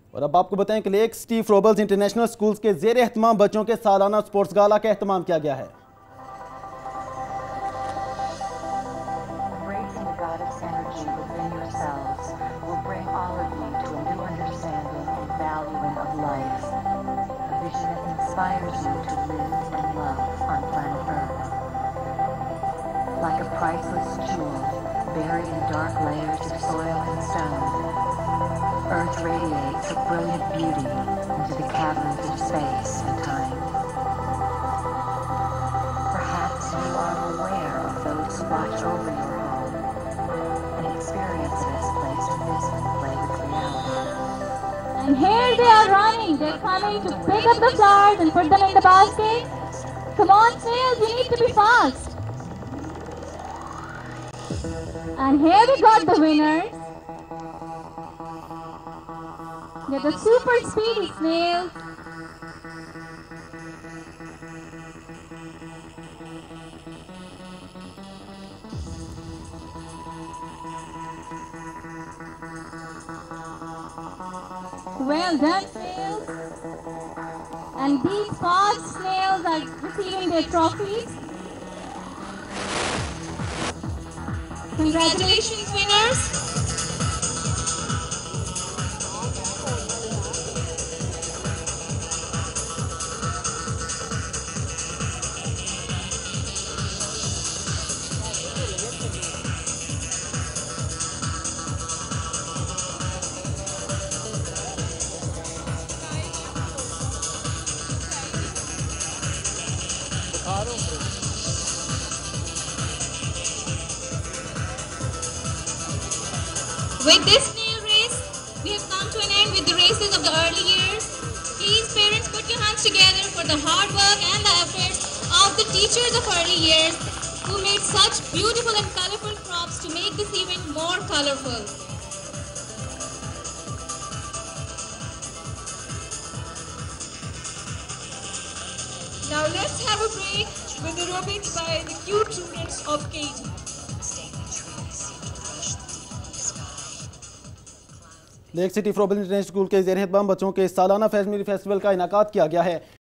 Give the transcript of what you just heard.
और अब आपको बताएं कि lake city Froebels international schools के जेर एहतमाम बच्चों के सालाना स्पोर्ट्स गाला का एहतमाम किया गया है। Like a priceless jewel buried in dark layers of soil and stone, Earth radiates her brilliant beauty into the caverns of space and time. Perhaps you are aware of those who watch over your home and experience this place with this play with reality. And here they are running. They're coming to pick up the flowers and put them in the basket. Come on, snails, you need to be fast. And here we got the winners. They're the super speedy snails. Well done, snails. And these fast snails are receiving their trophies. Congratulations, winners! With this snail race, we have come to an end with the races of the early years. Please, parents, put your hands together for the hard work and the efforts of the teachers of early years who made such beautiful and colorful props to make this event more colorful. Now let's have a break with aerobics by the cute students of KG. Lake city Froebels international school के जेर एहतमाम बच्चों के सालाना family festival का इनाकात किया गया है।